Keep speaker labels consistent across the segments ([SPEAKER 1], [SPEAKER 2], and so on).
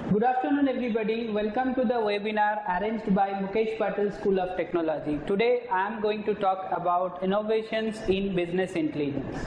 [SPEAKER 1] Good afternoon everybody. Welcome to the webinar arranged by Mukesh Patel School of Technology. Today I am going to talk about innovations in business intelligence.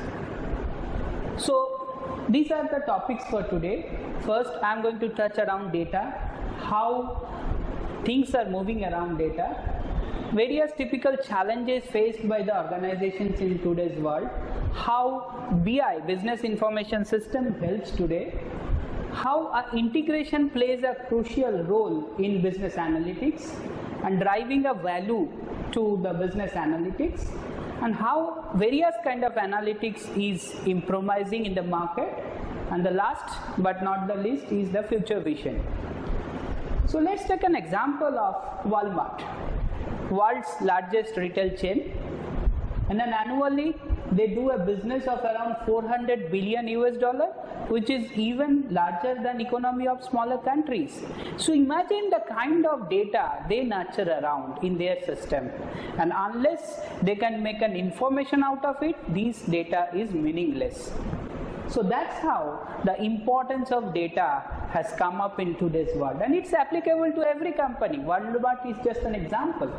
[SPEAKER 1] So these are the topics for today. First I am going to touch around data, how things are moving around data, various typical challenges faced by the organizations in today's world, how BI, Business Information System, helps today, how integration plays a crucial role in business analytics and driving a value to the business analytics, and how various kind of analytics is improvising in the market, and the last but not the least is the future vision. So let's take an example of Walmart, world's largest retail chain, and then annually they do a business of around 400 billion US dollar, which is even larger than economy of smaller countries. So imagine the kind of data they nurture around in their system, and unless they can make an information out of it, this data is meaningless. So that's how the importance of data has come up in today's world, and it's applicable to every company. Walmart is just an example.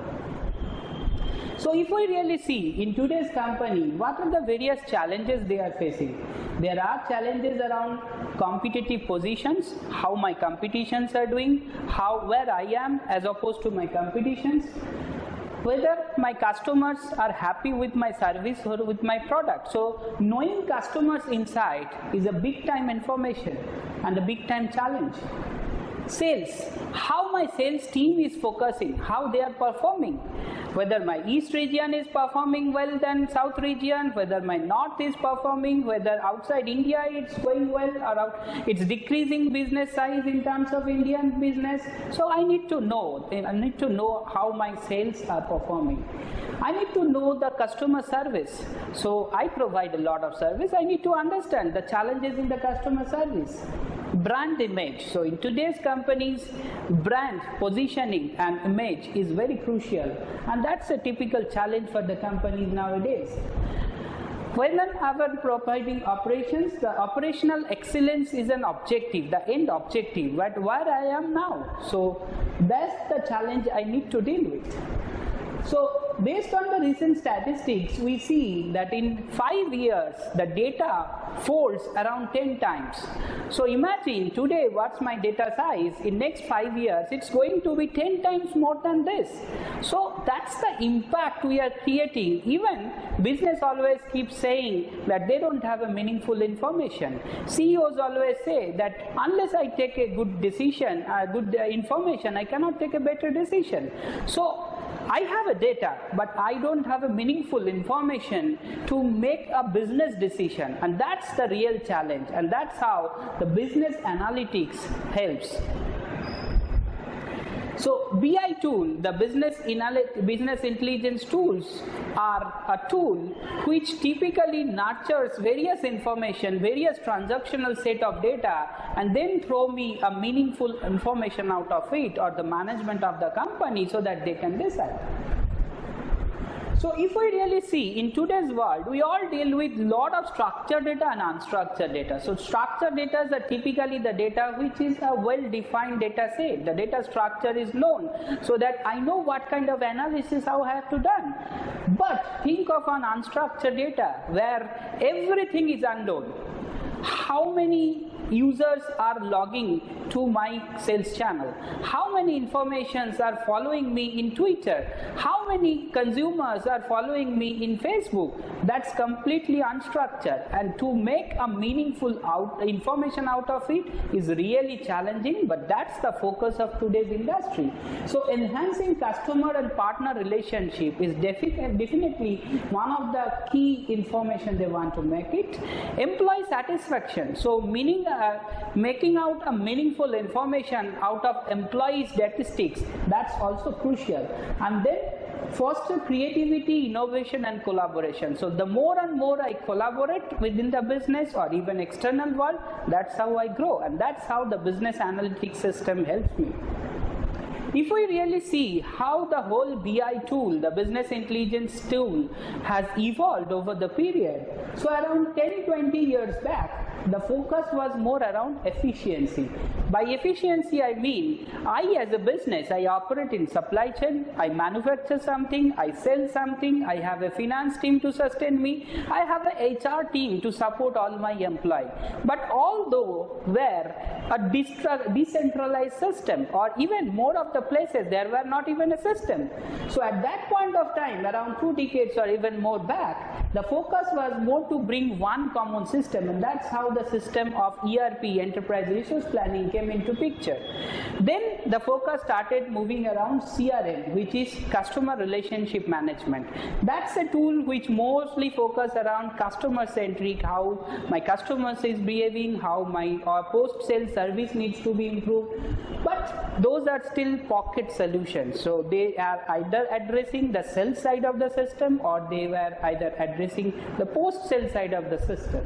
[SPEAKER 1] So if we really see in today's company, what are the various challenges they are facing? There are challenges around competitive positions, how my competitions are doing, where I am as opposed to my competitions, whether my customers are happy with my service or with my product. So knowing customers' insight is a big time information and a big time challenge. Sales, how my sales team is focusing, how they are performing, whether my east region is performing well than south region, whether my north is performing, whether outside India it's going well or it's decreasing business size in terms of Indian business. So I need to know how my sales are performing. I need to know the customer service. So I provide a lot of service. I need to understand the challenges in the customer service. Brand image. So in today's companies, brand positioning and image is very crucial, and that's a typical challenge for the companies nowadays. When our providing operations, the operational excellence is an objective, the end objective, but where I am now. So that's the challenge I need to deal with. So based on the recent statistics, we see that in 5 years, the data folds around 10 times. So imagine today what's my data size. In next 5 years, it's going to be 10 times more than this. So that's the impact we are creating. Even business always keeps saying that they don't have a meaningful information. CEOs always say that unless I take a good decision, good information, I cannot take a better decision. So I have a data, but I don't have a meaningful information to make a business decision, and that's the real challenge, and that's how the business analytics helps. So BI tool, the business intelligence tools, are a tool which typically nurtures various information, various transactional set of data, and then throw me a meaningful information out of it, or the management of the company, so that they can decide. So if we really see in today's world, we all deal with lot of structured data and unstructured data. So structured data are typically the data which is a well-defined data set. The data structure is known, so that I know what kind of analysis I have to done. But think of an unstructured data where everything is unknown. How many users are logging to my sales channel? How many informations are following me in Twitter? How many consumers are following me in Facebook? That's completely unstructured, and to make a meaningful information out of it is really challenging, but that's the focus of today's industry. So enhancing customer and partner relationship is definitely one of the key information they want to make it. Employee satisfaction, so making out a meaningful information out of employee statistics, that's also crucial. And then foster creativity, innovation and collaboration. So the more and more I collaborate within the business or even external world, that's how I grow, and that's how the business analytics system helps me. If we really see how the whole BI tool, the business intelligence tool, has evolved over the period, so around 10-20 years back, the focus was more around efficiency. By efficiency, I mean, I as a business, I operate in supply chain, I manufacture something, I sell something, I have a finance team to sustain me, I have a HR team to support all my employees. But although were a decentralized system, or even more of the places, there were not even a system. So at that point of time, around 2 decades or even more back, the focus was more to bring one common system, and that's how the system of ERP, Enterprise Resource Planning, came into picture. Then the focus started moving around CRM, which is Customer Relationship Management. That's a tool which mostly focus around customer centric, how my customers is behaving, how my post-sale service needs to be improved. But those are still pocket solutions. So they are either addressing the sell side of the system, or they were either addressing the post-sale side of the system.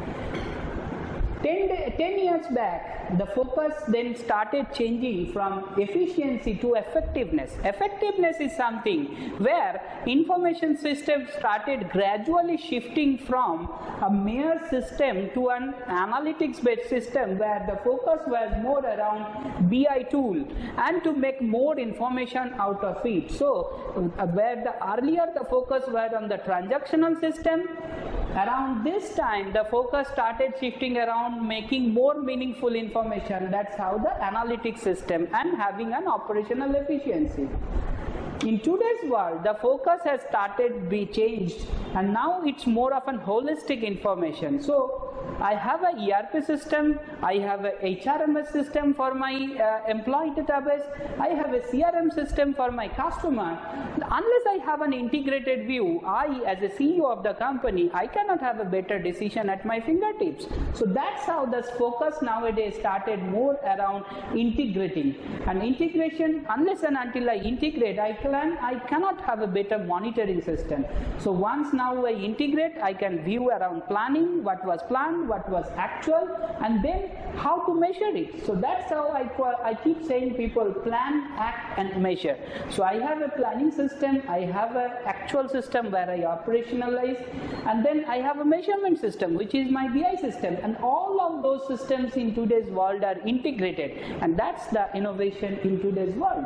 [SPEAKER 1] 10 years back, the focus then started changing from efficiency to effectiveness. Effectiveness is something where information systems started gradually shifting from a mere system to an analytics-based system, where the focus was more around BI tool and to make more information out of it. So where earlier the focus was on the transactional system, around this time the focus started shifting around making more meaningful information. That's how the analytics system and having an operational efficiency. In today's world, the focus has started to be changed, and now it's more of an holistic information. So I have a ERP system, I have a HRMS system for my employee database, I have a CRM system for my customer. Unless I have an integrated view, I as a CEO of the company, I cannot have a better decision at my fingertips. So that's how this focus nowadays started more around integrating. And integration, unless and until I integrate, I cannot have a better monitoring system. So once now I integrate, I can view around planning, what was planned, what was actual, and then how to measure it. So that's how I keep saying people plan, act and measure. So I have a planning system, I have an actual system where I operationalize, and then I have a measurement system which is my BI system, and all of those systems in today's world are integrated, and that's the innovation in today's world.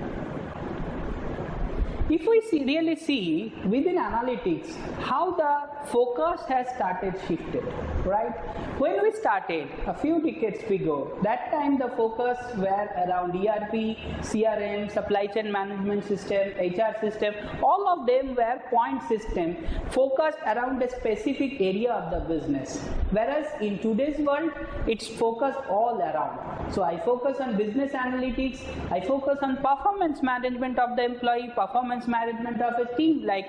[SPEAKER 1] If we really see within analytics how the focus has started shifted, right? When we started a few decades ago, that time the focus were around ERP, CRM, supply chain management system, HR system, all of them were point system focused around a specific area of the business. Whereas in today's world, it's focused all around. So I focus on business analytics, I focus on performance management of the employee, performance management of a team like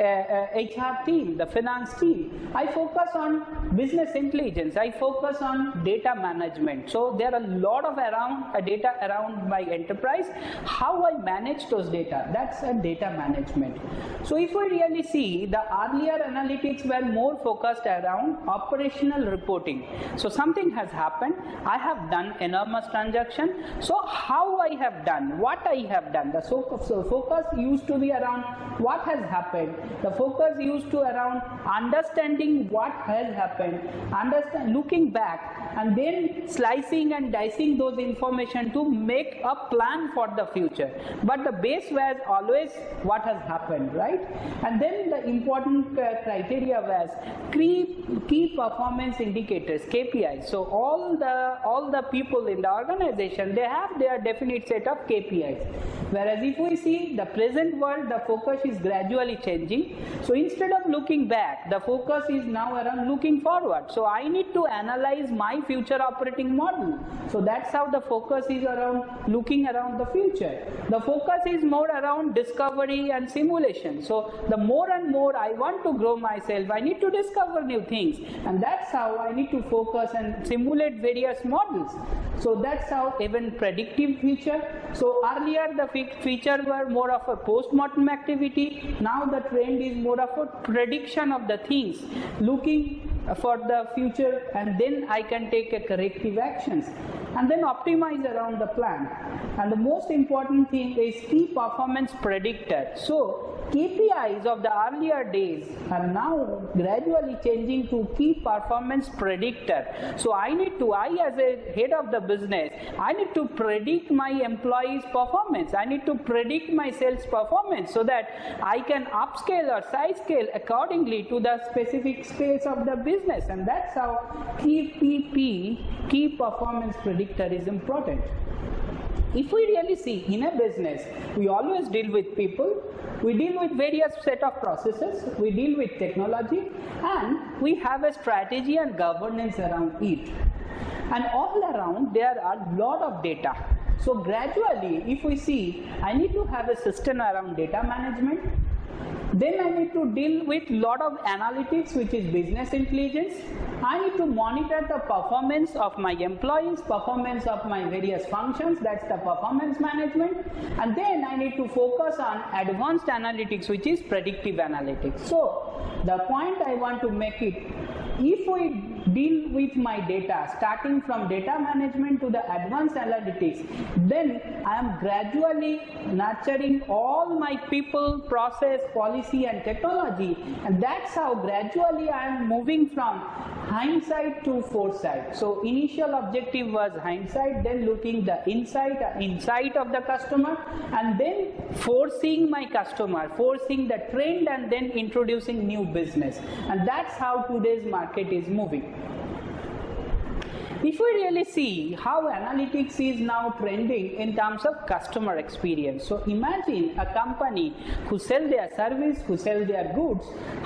[SPEAKER 1] HR team, the finance team. I focus on business intelligence, I focus on data management. So there are a lot of data around my enterprise. How I manage those data, that's a data management. So if we really see, the earlier analytics were more focused around operational reporting. So something has happened, I have done enormous transaction. So how I have done, what I have done, the focus used to be around what has happened. The focus used to around understanding what has happened, looking back, and then slicing and dicing those information to make a plan for the future. But the base was always what has happened, right? And then the important criteria was key performance indicators, KPIs. So all the people in the organization, they have their definite set of KPIs. Whereas if we see the present world, the focus is gradually changing. So instead of looking back, the focus is now around looking forward. So I need to analyze my future operating model. So that's how the focus is around looking around the future. The focus is more around discovery and simulation. So the more and more I want to grow myself, I need to discover new things. And that's how I need to focus and simulate various models. So that's how even predictive feature. So earlier the features were more of a post-mortem activity. Now the trend is more of a prediction of the things, looking for the future, and then I can take a corrective actions and then optimize around the plan. And the most important thing is key performance predictor. So KPIs of the earlier days are now gradually changing to key performance predictor. So I as a head of the business, I need to predict my employees' performance. I need to predict my sales performance so that I can upscale or size scale accordingly to the specific space of the business. And that's how KPP, key performance predictor, is important. If we really see in a business, we always deal with people, we deal with various set of processes, we deal with technology, and we have a strategy and governance around it. And all around there are a lot of data. So gradually, if we see, I need to have a system around data management. Then I need to deal with a lot of analytics, which is business intelligence. I need to monitor the performance of my employees, performance of my various functions, that's the performance management. And then I need to focus on advanced analytics, which is predictive analytics. So the point I want to make it, if we deal with my data, starting from data management to the advanced analytics, then I am gradually nurturing all my people, process, policy and technology, and that's how gradually I am moving from hindsight to foresight. So initial objective was hindsight, then looking the insight of the customer, and then foreseeing my customer, foreseeing the trend, and then introducing new business. And that's how today's market is moving. If we really see how analytics is now trending in terms of customer experience, so imagine a company who sell their service, who sell their goods,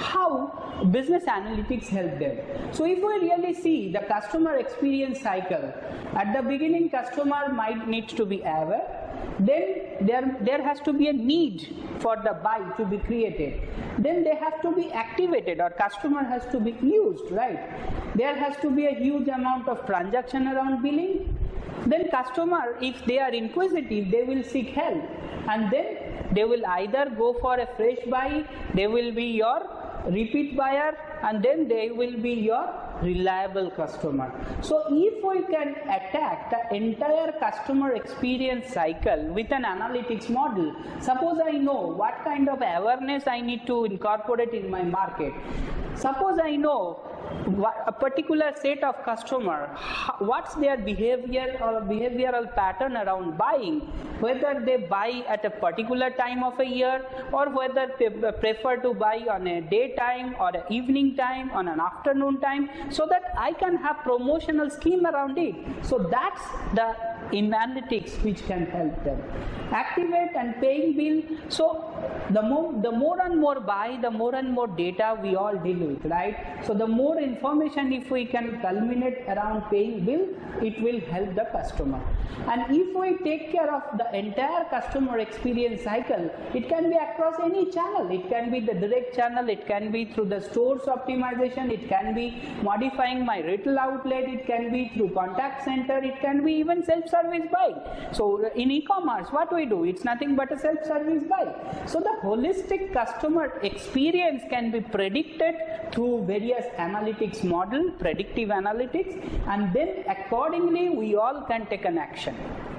[SPEAKER 1] how business analytics help them. So if we really see the customer experience cycle, at the beginning customer might need to be aware, then there has to be a need for the buy to be created, then they have to be activated, or customer has to be used, right? There has to be a huge amount of transaction around billing. Then customer, if they are inquisitive, they will seek help, and then they will either go for a fresh buy, they will be your repeat buyer, and then they will be your reliable customer. So if we can attack the entire customer experience cycle with an analytics model, suppose I know what kind of awareness I need to incorporate in my market. Suppose I know a particular set of customer, what's their behavior or behavioral pattern around buying, whether they buy at a particular time of a year, or whether they prefer to buy on a daytime or an evening time, on an afternoon time, so that I can have promotional scheme around it. So that's the analytics which can help them. Activate and paying bill. So the more and more buy, the more and more data we all deal with, right? So the more information if we can culminate around paying bill, it will help the customer. And if we take care of the entire customer experience cycle, it can be across any channel. It can be the direct channel, it can be through the stores optimization, it can be modifying my retail outlet, it can be through contact center, it can be even self-service buying. So in e-commerce, what we do, it's nothing but a self-service buy. So the holistic customer experience can be predicted through various analytics model, predictive analytics, and then accordingly we all can take an action.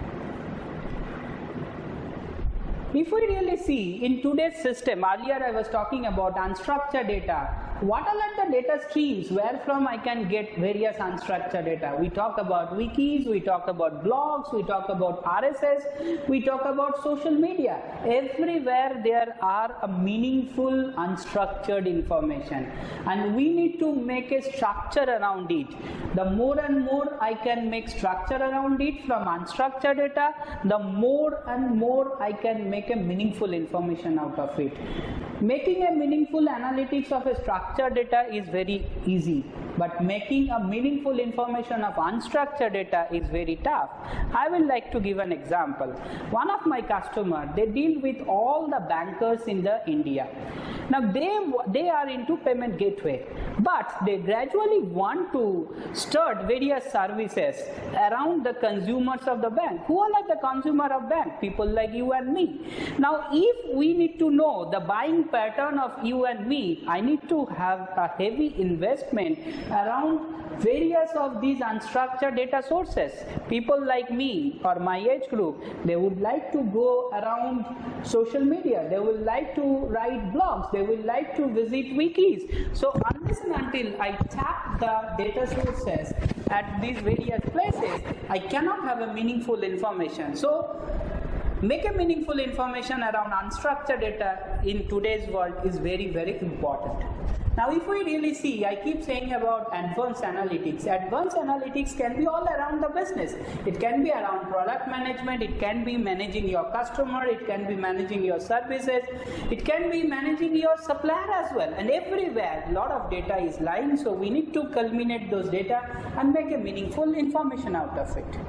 [SPEAKER 1] If we really see in today's system, earlier I was talking about unstructured data. What are the data streams where from I can get various unstructured data? We talk about wikis, we talk about blogs, we talk about RSS, we talk about social media. Everywhere there are a meaningful unstructured information, and we need to make a structure around it. The more and more I can make structure around it from unstructured data, the more and more I can make a meaningful information out of it. Making a meaningful analytics of a structured data is very easy, but making a meaningful information of unstructured data is very tough. I will like to give an example. One of my customers, they deal with all the bankers in India, Now they are into payment gateway, but they gradually want to start various services around the consumers of the bank. Who are like the consumer of bank? People like you and me. Now if we need to know the buying pattern of you and me, I need to have a heavy investment around various of these unstructured data sources. People like me or my age group, they would like to go around social media, they will like to write blogs, they will like to visit wikis. So unless and until I tap the data sources at these various places, I cannot have a meaningful information. So make a meaningful information around unstructured data in today's world is very, very important. Now if we really see, I keep saying about advanced analytics. Advanced analytics can be all around the business. It can be around product management, it can be managing your customer, it can be managing your services, it can be managing your supplier as well. And everywhere a lot of data is lying, so we need to culminate those data and make a meaningful information out of it.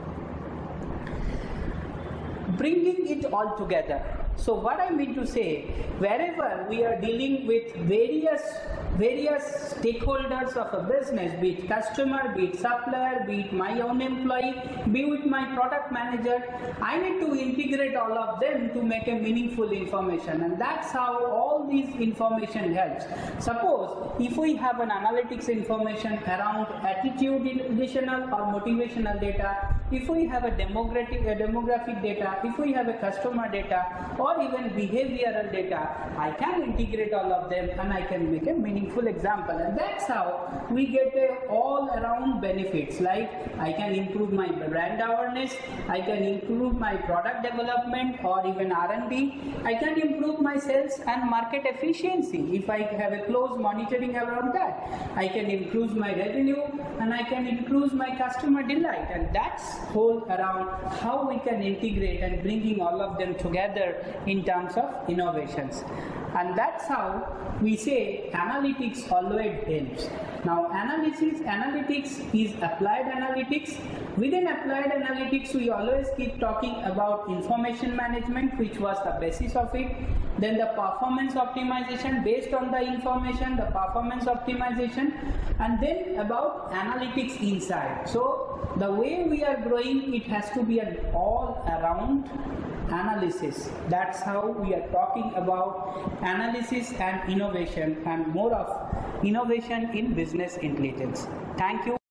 [SPEAKER 1] Bringing it all together. So what I mean to say, wherever we are dealing with various stakeholders of a business, be it customer, be it supplier, be it my own employee, be it my product manager, I need to integrate all of them to make a meaningful information, and that's how all these information helps. Suppose if we have an analytics information around attitudinal or motivational data, if we have a demographic data, if we have a customer data, or even behavioral data, I can integrate all of them and I can make a meaningful example. And that's how we get all around benefits, like I can improve my brand awareness, I can improve my product development or even R&D, I can improve my sales and market efficiency if I have a close monitoring around that. I can improve my revenue and I can improve my customer delight, and that's whole around how we can integrate and bringing all of them together in terms of innovations. And that's how we say analytics always helps. Now analytics is applied analytics. Within applied analytics, we always keep talking about information management, which was the basis of it. Then the performance optimization based on the information, the performance optimization, and then about analytics inside. So the way we are growing, it has to be an all-around analysis. That's how we are talking about analysis and innovation, and more of innovation in business intelligence. Thank you.